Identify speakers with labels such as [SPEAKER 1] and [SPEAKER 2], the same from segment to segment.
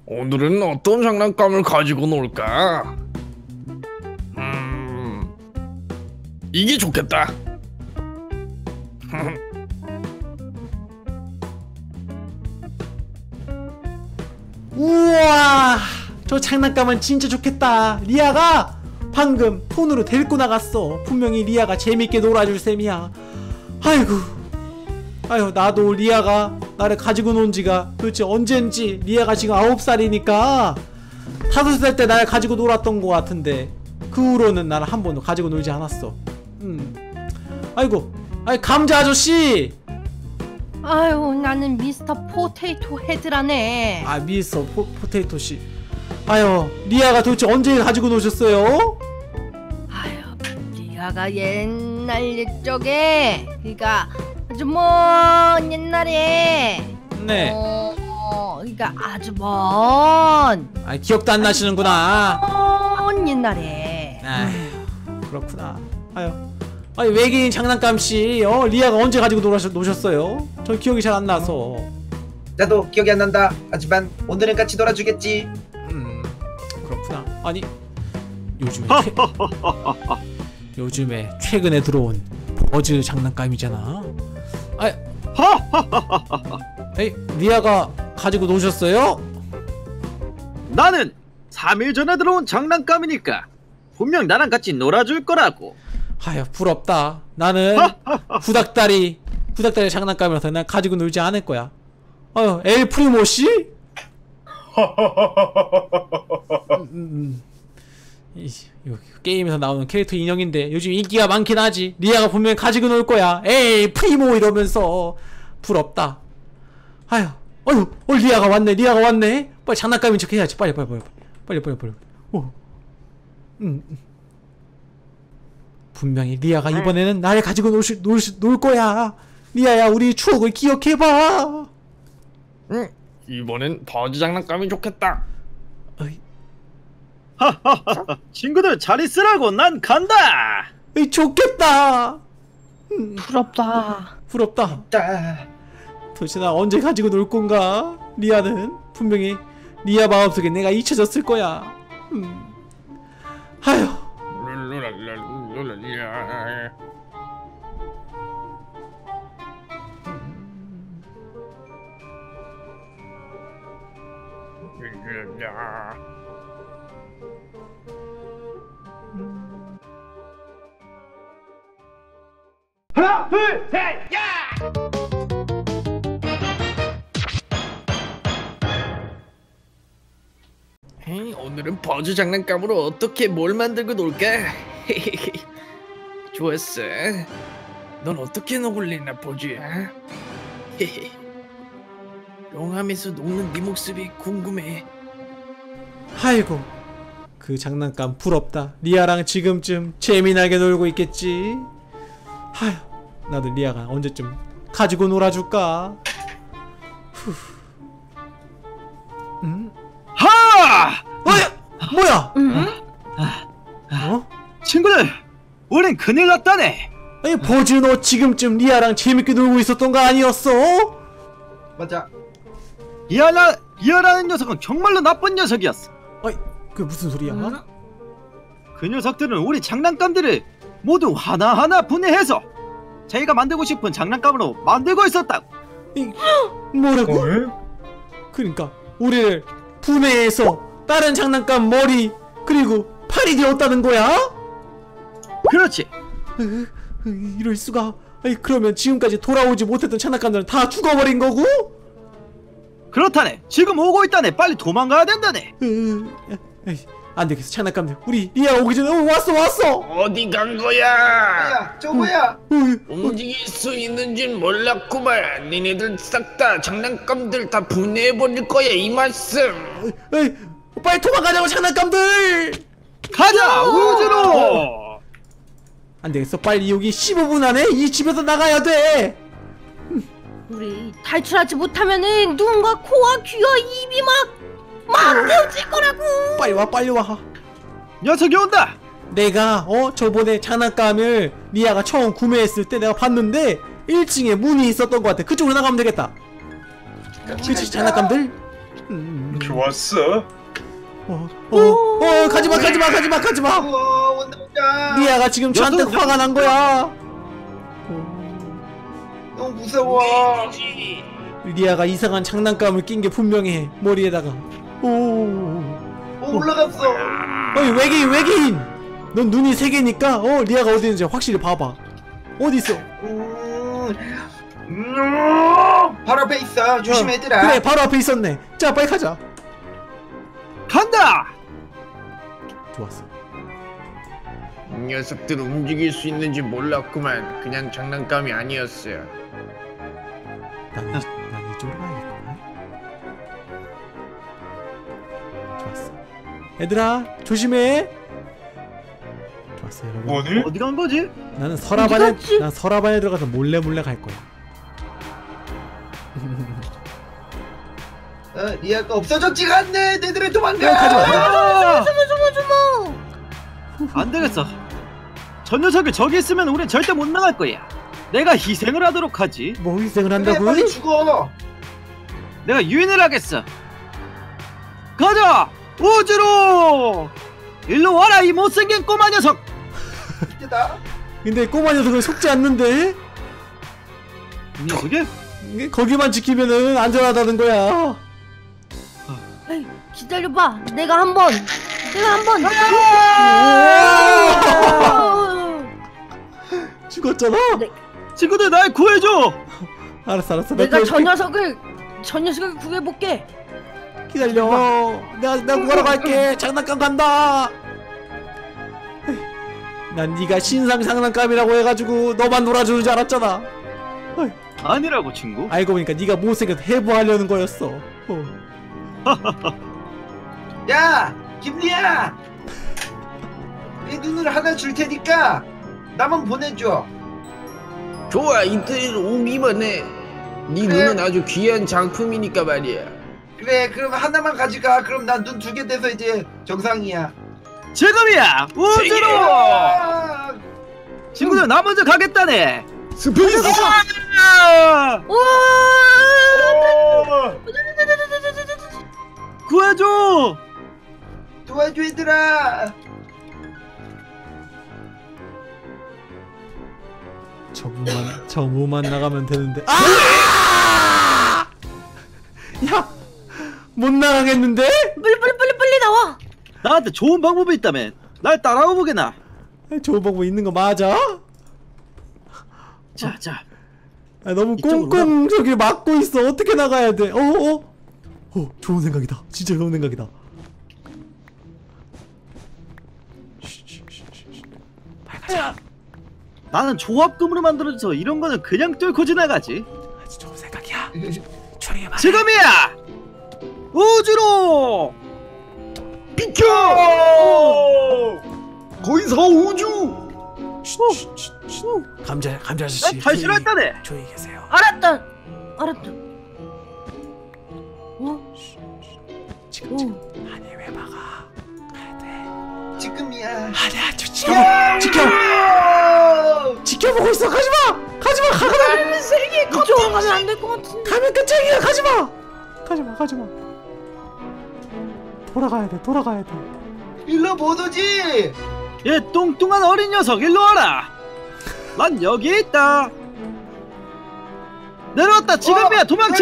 [SPEAKER 1] 오늘은 어떤 장난감을 가지고 놀까? 이게 좋겠다.
[SPEAKER 2] 우와, 저 장난감은 진짜 좋겠다. 리아가 방금 폰으로 데리고 나갔어. 분명히 리아가 재밌게 놀아줄 셈이야. 아이고, 아유, 나도 리아가 나를 가지고 논 지가 도대체 언젠지. 리아가 지금 9살이니까 5살 때 나를 가지고 놀았던 것 같은데 그 후로는 나를 한 번도 가지고 놀지 않았어. 아이고, 아이 감자 아저씨.
[SPEAKER 3] 아유, 나는 미스터 포테이토 헤드라네.
[SPEAKER 2] 아, 미스터 포테이토 씨. 아유, 리아가 도대체 언제 가지고 노셨어요?
[SPEAKER 3] 아유, 리아가 옛날 옛적에, 그니까 아주 먼 옛날에.
[SPEAKER 2] 네.
[SPEAKER 3] 그니까 아주 먼.
[SPEAKER 2] 아, 기억도 안 나시는구나.
[SPEAKER 3] 먼 옛날에.
[SPEAKER 2] 아휴, 그렇구나. 아유, 아니 외계인 장난감씨, 리아가 언제 가지고 노셨어요? 전 기억이 잘 안 나서.
[SPEAKER 4] 나도 기억이 안 난다. 하지만 오늘은 같이 놀아주겠지.
[SPEAKER 2] 그렇구나. 아니, 요즘에 최근에 들어온 버즈 장난감이잖아. 아, 에이, 리아가 가지고 노셨어요?
[SPEAKER 5] 나는 3일 전에 들어온 장난감이니까 분명 나랑 같이 놀아줄 거라고.
[SPEAKER 2] 아휴, 부럽다. 나는 구닥다리 장난감이라서 난 가지고 놀지 않을 거야. 아유, 엘 프리모 씨? 게임에서 나오는 캐릭터 인형인데 요즘 인기가 많긴 하지. 리아가 분명히 가지고 놀 거야. 에이, 프리모 이러면서. 부럽다. 아휴, 리아가 왔네. 빨리 장난감인 척 해야지. 빨리. 오. 분명히 리아가 이번에는 나를 가지고 놀 거야. 리아야, 우리 추억을 기억해봐.
[SPEAKER 1] 이번엔 버즈 장난감이 좋겠다.
[SPEAKER 5] 친구들 잘 있으라고. 난 간다.
[SPEAKER 2] 좋겠다.
[SPEAKER 3] 부럽다.
[SPEAKER 2] 도대체 나 언제 가지고 놀 건가? 리아는 분명히 리아 마음속에 내가 잊혀졌을 거야. 아휴.
[SPEAKER 4] 하나, 둘, 셋, 야!
[SPEAKER 1] 오늘은 버즈 장난감으로 어떻게 뭘 만들고 놀까? 좋았어. 넌 어떻게 녹을래나 버즈야? 용암에서 녹는 네 모습이 궁금해.
[SPEAKER 2] 아이고, 그 장난감 부럽다. 리아랑 지금쯤 재미나게 놀고 있겠지. 아휴, 나도 리아가 언제쯤 가지고 놀아줄까.
[SPEAKER 5] 하!
[SPEAKER 2] 뭐야?
[SPEAKER 5] 친구들, 우린 큰일 났다네.
[SPEAKER 2] 아니, 버즈 너 지금쯤 리아랑 재밌게 놀고 있었던 거 아니었어?
[SPEAKER 4] 맞아.
[SPEAKER 5] 이하라는 녀석은 정말로 나쁜 녀석이었어.
[SPEAKER 2] 아이, 그게 무슨 소리야?
[SPEAKER 5] 그 녀석들은 우리 장난감들을 모두 하나하나 분해해서 자기가 만들고 싶은 장난감으로 만들고 있었다고.
[SPEAKER 2] 뭐라고? 그러니까 우리를 분해해서 다른 장난감 머리 그리고 팔이 되었다는 거야?
[SPEAKER 5] 그렇지.
[SPEAKER 2] 이럴 수가. 아니, 그러면 지금까지 돌아오지 못했던 장난감들은 다 죽어버린 거고?
[SPEAKER 5] 그렇다네. 지금 오고 있다네. 빨리 도망가야 된다네.
[SPEAKER 2] 안 되겠어. 장난감들, 우리 리아 오기 전에. 왔어.
[SPEAKER 1] 어디 간 거야?
[SPEAKER 4] 야, 저거야.
[SPEAKER 1] 움직일 수 있는진 몰랐구만. 니네들 싹 다 장난감들 다 분해해버릴 거야, 이 말씀.
[SPEAKER 2] 에이, 빨리 도망가자고. 장난감들
[SPEAKER 5] 가자, 우주로.
[SPEAKER 2] 안 되겠어. 빨리 여기 15분 안에 이 집에서 나가야 돼.
[SPEAKER 3] 우리 탈출하지 못하면은 눈과 코와 귀와 입이 막 베어질 거라고.
[SPEAKER 2] 빨리 와.
[SPEAKER 5] 녀석이 온다.
[SPEAKER 2] 내가 저번에 장난감을 리아가 처음 구매했을 때 내가 봤는데 1층에 문이 있었던 것 같아. 그쪽으로 나가면 되겠다. 그치, 장난감들?
[SPEAKER 6] 좋았어.
[SPEAKER 2] 가지마.
[SPEAKER 4] 온다.
[SPEAKER 2] 리아가 지금 저한테
[SPEAKER 5] 녀석,
[SPEAKER 2] 화가 난 거야.
[SPEAKER 4] 너무 무서워.
[SPEAKER 2] 리아가 이상한 장난감을 낀 게 분명해. 머리에다가.
[SPEAKER 4] 올라갔어.
[SPEAKER 2] 어이 외계인. 넌 눈이 세 개니까 리아가 어디 있는지 확실히 봐봐. 어디 있어?
[SPEAKER 4] 바로 앞에 있어. 조심해 얘들아.
[SPEAKER 2] 그래 바로 앞에 있었네. 자 빨리 가자.
[SPEAKER 5] 간다.
[SPEAKER 2] 좋았어.
[SPEAKER 1] 이 녀석들 움직일 수 있는지 몰랐구만. 그냥 장난감이 아니었어요.
[SPEAKER 2] 난 이쪽으로 가야겠구나. 좋았어. 얘들아 조심해. 좋았어 여러분.
[SPEAKER 6] 뭐니?
[SPEAKER 5] 어디 간 거지?
[SPEAKER 2] 난
[SPEAKER 3] 어디 갔지?
[SPEAKER 2] 서랍안에 들어가서 몰래 갈 거야.
[SPEAKER 4] 리아가 없어졌지가 않네. 내들을 도망가.
[SPEAKER 5] 아!
[SPEAKER 3] 주모.
[SPEAKER 5] 안 되겠어. 저 녀석이 저기 있으면 우린 절대 못 나갈 거야. 내가 희생을 하도록 하지.
[SPEAKER 2] 뭐 희생을
[SPEAKER 4] 그래
[SPEAKER 2] 한다고?
[SPEAKER 4] 빨리 죽어.
[SPEAKER 5] 내가 유인을 하겠어. 가자! 우주로! 일로 와라 이 못생긴 꼬마 녀석!
[SPEAKER 4] 이때다.
[SPEAKER 2] 근데 꼬마 녀석은 속지 않는데?
[SPEAKER 5] 이 녀석이?
[SPEAKER 2] 거기만 지키면은 안전하다는 거야.
[SPEAKER 3] 에이, 기다려봐. 내가 한번.
[SPEAKER 2] 죽었잖아.
[SPEAKER 5] 친구들 날 구해줘!
[SPEAKER 2] 알았어.
[SPEAKER 3] 내가 저 녀석을 구해볼게.
[SPEAKER 2] 기다려. 내가 구하러 갈게. 장난감 간다. 난 네가 신상 장난감이라고 해가지고 너만 놀아주는 줄 알았잖아.
[SPEAKER 5] 아니라고 친구.
[SPEAKER 2] 알고 보니까 네가 못생겨서 해부하려는 거였어.
[SPEAKER 4] 야, 김리아. 내 눈을 하나 줄 테니까 나만 보내줘.
[SPEAKER 1] 좋아, 이틀 오기만 해. 네
[SPEAKER 4] 그래.
[SPEAKER 1] 눈은 아주 귀한 장품이니까 말이야.
[SPEAKER 4] 그래, 그럼 하나만 가져가. 그럼 난 눈 2개 돼서 이제 정상이야.
[SPEAKER 5] 지금이야! 우주로!
[SPEAKER 4] 아,
[SPEAKER 5] 친구들 나 먼저 가겠다네!
[SPEAKER 1] 스페이스!
[SPEAKER 5] 아! 구해줘!
[SPEAKER 4] 도와줘 얘들아.
[SPEAKER 2] 저 무만 나가면 되는데. 아! 야, 못 나가겠는데?
[SPEAKER 3] 빨리 나와.
[SPEAKER 5] 나한테 좋은 방법이 있다면 날 따라와 보게나.
[SPEAKER 2] 좋은 방법 있는 거 맞아?
[SPEAKER 5] 자.
[SPEAKER 2] 너무
[SPEAKER 5] 이쪽으로
[SPEAKER 2] 꽁꽁 저기 막고 있어. 어떻게 나가야 돼? 좋은 생각이다. 진짜 좋은 생각이다. 빨리 가자.
[SPEAKER 5] 나는 조합금으로 만들어져서 이런 거는 그냥 뚫고 지나가지.
[SPEAKER 2] 아주 좋은 생각이야. 조용히 말해.
[SPEAKER 5] 지금이야! 우주로!
[SPEAKER 1] 비켜! 거기서 우주!
[SPEAKER 2] 감자 아저씨.
[SPEAKER 5] 난 탈출했다네.
[SPEAKER 2] 조용히 계세요.
[SPEAKER 3] 알았다.
[SPEAKER 2] 지금 아니 왜 막아? 가야 돼.
[SPEAKER 4] 지금이야.
[SPEAKER 2] 아니야, 지켜보고 있어. 가지마.
[SPEAKER 3] 이쪽으로 가면 안 될 것 같은데.
[SPEAKER 2] 가면 끝장이야. 가지마. 돌아가야 돼.
[SPEAKER 4] 일로 못 오지.
[SPEAKER 5] 얘 뚱뚱한 어린 녀석 일로 와라. 난 여기 있다. 내려왔다. 지금이야. 도망쳐.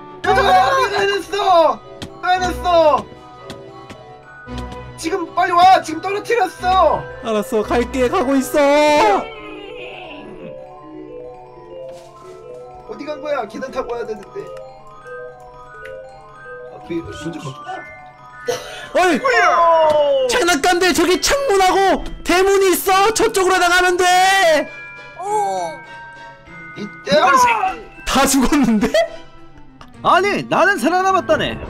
[SPEAKER 4] 해냈어. 지금 빨리 와. 지금 떨어뜨렸어.
[SPEAKER 2] 알았어. 갈게. 가고 있어.
[SPEAKER 4] 어디 간 거야? 계단 타고 와야 되는데. 진짜
[SPEAKER 2] 어이! 장난감들 저기 창문하고 대문이 있어. 저쪽으로 나가면 돼.
[SPEAKER 4] 이때
[SPEAKER 2] 다 죽었는데?
[SPEAKER 5] 아니 나는 살아남았다네.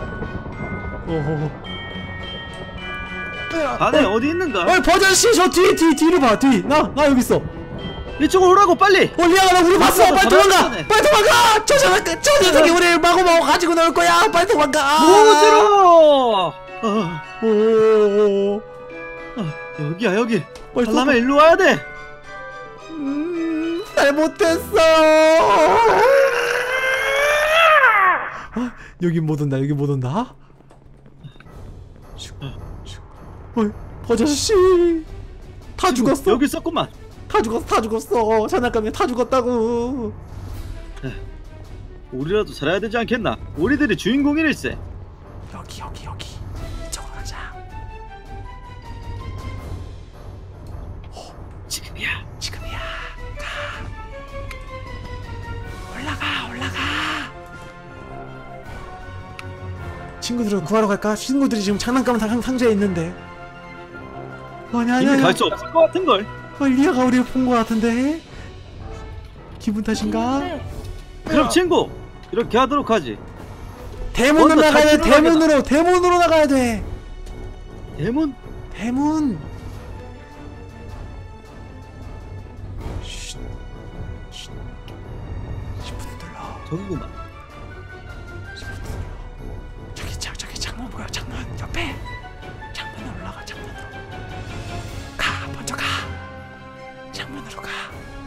[SPEAKER 5] 자네 어디 있는가?
[SPEAKER 2] 어이 버전씨 저 뒤를 봐. 나 여기 있어.
[SPEAKER 5] 이쪽으로 오라고 빨리.
[SPEAKER 2] 리아가 나 우리 봤어. 빨리 도망가.
[SPEAKER 5] 바로
[SPEAKER 2] 빨리 도망가. 저 녀석이 우리를 마구마구 가지고 놀 거야. 빨리 도망가.
[SPEAKER 5] 우주로.
[SPEAKER 2] 오.
[SPEAKER 5] 여기야 여기.
[SPEAKER 2] 빨리
[SPEAKER 5] 살라면 일로 와야 돼.
[SPEAKER 2] 잘못했어. 여긴 못 온다. 어이, 버저씨 다 죽었어.
[SPEAKER 5] 여기 있었구만.
[SPEAKER 2] 다 죽었어. 장난감이 다 죽었다고.
[SPEAKER 5] 우리라도 살아야 되지 않겠나? 우리들이 주인공이일세.
[SPEAKER 2] 여기 이쪽으로 가자.
[SPEAKER 5] 지금이야.
[SPEAKER 2] 가. 올라가. 친구들을 구하러 갈까? 친구들이 지금 장난감 상자에 있는데. 아니야.
[SPEAKER 5] 이미 갈 수 없을 것 같은걸.
[SPEAKER 2] 리아가 우리를 본 것 같은데. 기분 탓인가?
[SPEAKER 5] 그럼 친구 이렇게 하도록 하지.
[SPEAKER 2] 대문으로
[SPEAKER 5] 먼저
[SPEAKER 2] 나가야 돼.
[SPEAKER 5] 탈출을
[SPEAKER 2] 대문으로 나가야 돼.
[SPEAKER 5] 대문?
[SPEAKER 2] 대문.
[SPEAKER 5] 저기구만.
[SPEAKER 2] 저기 창문 보여. 창문 옆에. 창문으로 올라가. 먼저 가. 창문으로 가.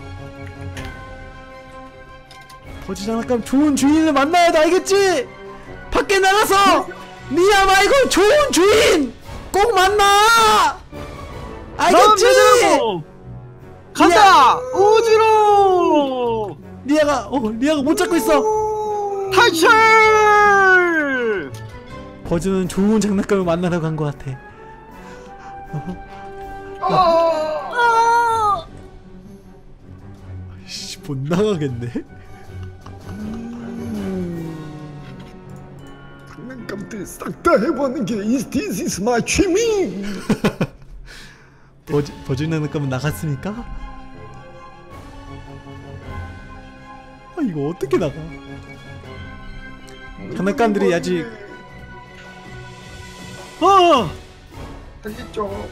[SPEAKER 2] 버지 장난감 좋은 주인을 만나야 돼. 알겠지? 밖에 나가서 리아 말고 좋은 주인 꼭 만나. 알겠지?
[SPEAKER 5] 간다. 우주로.
[SPEAKER 2] 리아가 못 잡고 있어.
[SPEAKER 5] 탈출.
[SPEAKER 2] 버즈는 좋은 장난감을 만나러 간 것 같아. 씨, 못 나가겠네.
[SPEAKER 1] 장난감들 싹 다 해보는 게 This is my 취미.
[SPEAKER 2] 버즈 장난감은 나갔으니까. 이거 어떻게 나가? 장난감들이 아직
[SPEAKER 4] 알겠죠.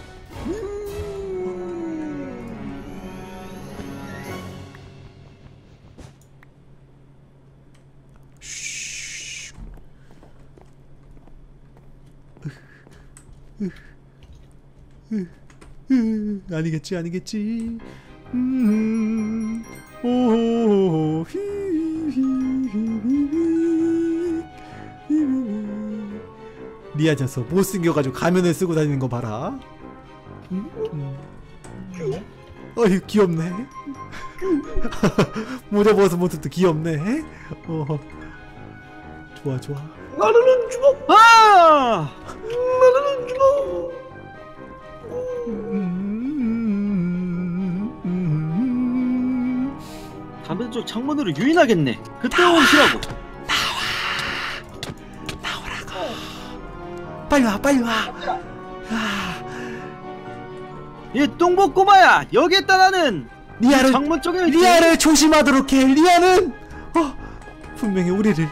[SPEAKER 2] 아니겠지. 오. 리아 녀석 못생겨가지고 가면을 쓰고 다니는 거 봐라. 어이 귀엽네. 모자 벗은 모습도 귀엽네. 좋아.
[SPEAKER 1] 나는 죽어. 나는 죽어.
[SPEAKER 5] 담배 쪽 창문으로 유인하겠네. 그때 오시라고.
[SPEAKER 2] 나오라고. 빨리 와.
[SPEAKER 5] 이 똥복 꼬마야, 여기 있다. 나는
[SPEAKER 2] 리아를
[SPEAKER 5] 창문 쪽에 있지.
[SPEAKER 2] 리아를 조심하도록 해. 리아는 분명히 우리를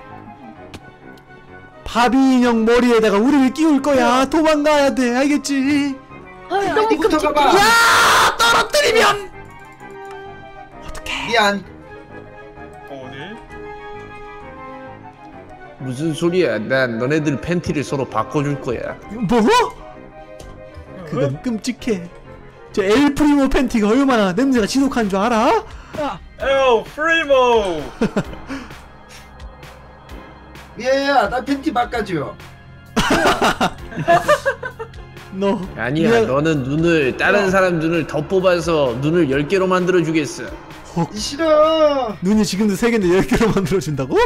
[SPEAKER 2] 바비 인형 머리에다가 우리를 끼울 거야. 도망가야 돼. 알겠지?
[SPEAKER 4] 어디부터 가봐.
[SPEAKER 2] 야, 떨어뜨리면 어떡해?
[SPEAKER 4] 미안.
[SPEAKER 1] 무슨 소리야? 난 너네들 팬티를 서로 바꿔줄 거야.
[SPEAKER 2] 뭐? 그건 끔찍해. 저 엘프리모 팬티가 얼마나 냄새가 지독한 줄 알아?
[SPEAKER 6] 에어 프리모.
[SPEAKER 4] 미아야, 나 팬티 바꿔줘.
[SPEAKER 2] 너
[SPEAKER 1] 아니야, 너는 눈을 다른 사람 눈을 더 뽑아서 눈을 10개로 만들어 주겠어.
[SPEAKER 4] 싫어.
[SPEAKER 2] 눈이 지금도 3개인데 10개로 만들어준다고?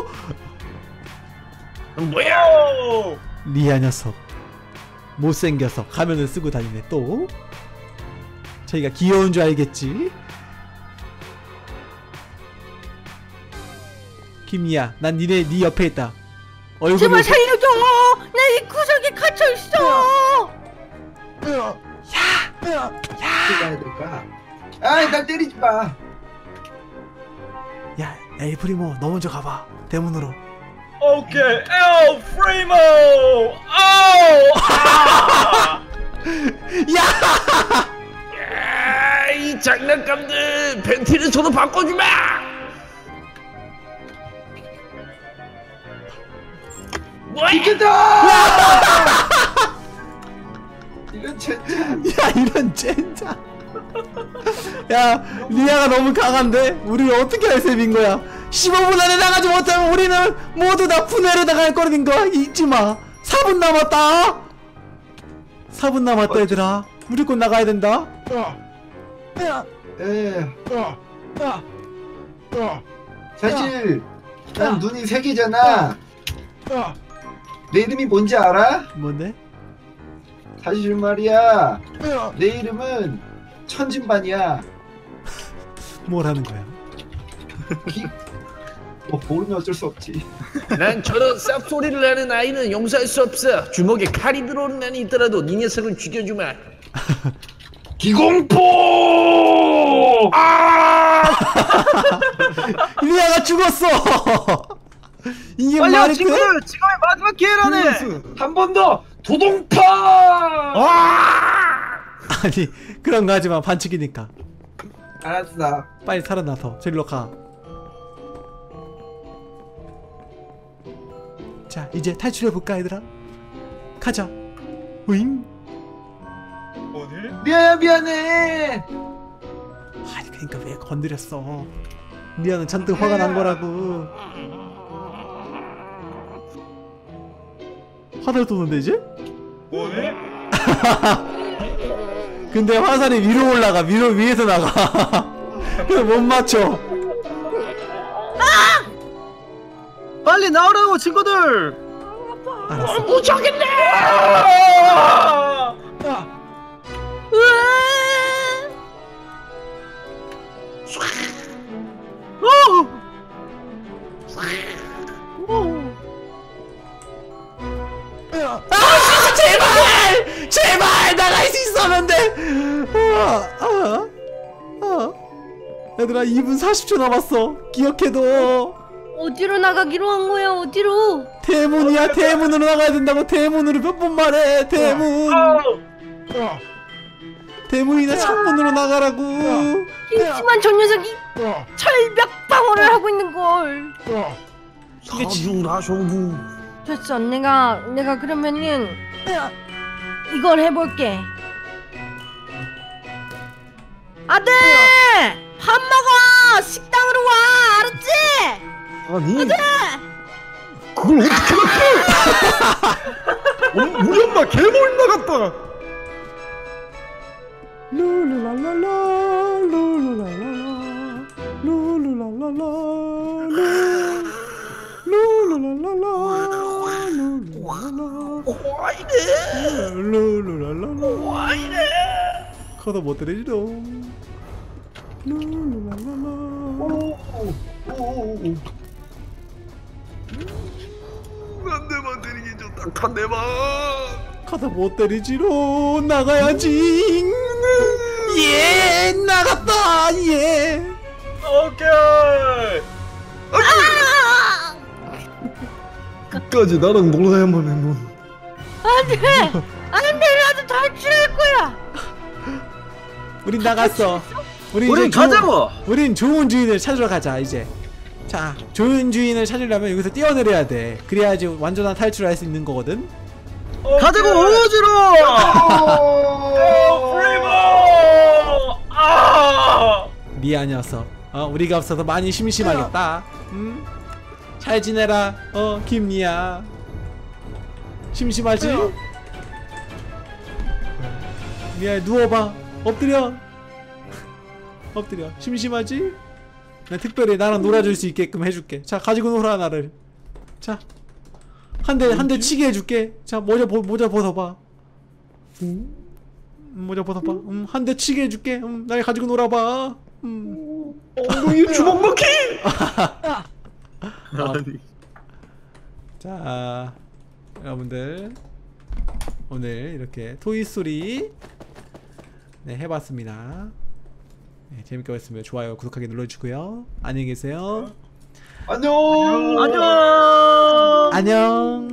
[SPEAKER 1] 뭐야?
[SPEAKER 2] 리아 녀석 못생겨서 가면을 쓰고 다니네. 또 자기가 귀여운 줄 알겠지? 김이야, 난 네 옆에 있다. 얼굴을
[SPEAKER 3] 제발 살려줘. 나 이 구석에 갇혀 있어.
[SPEAKER 4] 어떻게 가야 될까? 아이, 날 때리지 마.
[SPEAKER 2] 야, 엘프리모 너 먼저 가봐. 대문으로.
[SPEAKER 6] 오케이. 에어 프리모.
[SPEAKER 1] 야, 이 장난감들 팬티를 서로 바꿔주마. 뭐야?
[SPEAKER 4] 이겼다. 이런 젠장.
[SPEAKER 2] 야, 이런 젠장. 야, 리아가 너무 강한데? 우리를 어떻게 할 셈인 거야? 15분 안에 나가지 못하면 우리는 모두 다 분해로 나갈 거라는 거 잊지 마. 4분 남았다. 4분 남았다 얘들아. 무조건 나가야 된다.
[SPEAKER 4] 사실 난 눈이 3개잖아. 내 이름이 뭔지 알아?
[SPEAKER 2] 뭔데?
[SPEAKER 4] 사실 말이야, 내 이름은 천진반이야.
[SPEAKER 2] 뭘 하는 거야?
[SPEAKER 4] 모르면 어쩔 수 없지.
[SPEAKER 1] 난 저런 쌉소리를 하는 아이는 용서할 수 없어. 주먹에 칼이 들어오는 한이 있더라도 네 녀석은 죽여주마.
[SPEAKER 4] 기공포!
[SPEAKER 2] 리아가 죽었어. 이게
[SPEAKER 5] 빨리 와
[SPEAKER 2] 말이 돼?
[SPEAKER 5] 친구들, 지금의 마지막 기회라네.
[SPEAKER 4] 한 번 더 도동파!
[SPEAKER 2] 아니 그런 거 하지마. 반칙이니까.
[SPEAKER 4] 알았어.
[SPEAKER 2] 빨리 살아나서 저리로 가. 자 이제 탈출해볼까 얘들아? 가자. 윙.
[SPEAKER 6] 어디?
[SPEAKER 4] 미안해 미안해.
[SPEAKER 2] 아니 그러니까 왜 건드렸어? 리아는 잔뜩 화가 난 거라고. 화살 쏘는데 이제?
[SPEAKER 6] 어디?
[SPEAKER 2] 근데 화살이 위로 올라가. 위에서 나가. 그래서 못 맞춰.
[SPEAKER 5] 빨리 나오라고 친구들.
[SPEAKER 2] 알았어.
[SPEAKER 1] 무척이네.
[SPEAKER 2] 제발 나갈 수 있었는데. 얘들아 2분 40초 남았어. 기억해둬.
[SPEAKER 3] 어디로 나가기로 한 거야? 어디로?
[SPEAKER 2] 대문이야. 대문으로 나가야 된다고. 대문으로 몇 번 말해. 대문. 대문이나 창문으로 나가라고.
[SPEAKER 3] 하지만 저 녀석이 철벽 방어를 하고 있는 걸.
[SPEAKER 1] 사주라쇼부.
[SPEAKER 3] 됐어. 내가 그러면은 이걸 해볼게. 아들, 밥 먹어. 식당으로 와. 알았지?
[SPEAKER 6] 아니 그걸 어떻게 났어? 우리 엄마 개몰 나갔다.
[SPEAKER 2] 룰루랄랄라 룰루랄랄라 룰루랄랄라 룰루랄랄라 룰루랄랄라
[SPEAKER 1] 와이래.
[SPEAKER 2] 커서 못 때리지롱. 룰루랄랄라
[SPEAKER 1] 한 대만 때리기 좋다. 한 대만.
[SPEAKER 2] 커서 못 때리지롱. 나가야지. 예 나갔다. 예.
[SPEAKER 6] 오케이.
[SPEAKER 1] 끝까지 나랑 놀아야만 해 넌.
[SPEAKER 3] 안돼, 나도 탈출할 거야.
[SPEAKER 2] 우린 나갔어.
[SPEAKER 5] 우린
[SPEAKER 2] 이제
[SPEAKER 5] 가자고.
[SPEAKER 2] 우린 좋은 주인을 찾으러 가자 이제. 자, 좋은 주인을 찾으려면 여기서 뛰어내려야 돼. 그래야지 완전한 탈출을 할 수 있는 거거든.
[SPEAKER 5] 가자고 오지로.
[SPEAKER 6] 프리모. 아.
[SPEAKER 2] 리아 녀석. 우리가 없어서 많이 심심하겠다. 잘 지내라. 김리아. 심심하지? 리아 누워봐. 엎드려. 심심하지? 나 특별히 나랑 놀아줄 수 있게끔 해줄게. 자, 가지고 놀아 나를. 자, 한 대 치게 해줄게. 자, 모자 벗어봐. 모자 벗어봐. 한 대 치게 해줄게. 날 가지고 놀아봐.
[SPEAKER 1] 엉덩이 주먹 먹기.
[SPEAKER 2] 자, 여러분들 오늘 이렇게 토이스토리 해봤습니다. 재밌게 봤으면 좋아요, 구독하기 눌러주고요. 안녕히 계세요.
[SPEAKER 4] 안녕.
[SPEAKER 5] 안녕.
[SPEAKER 2] 안녕.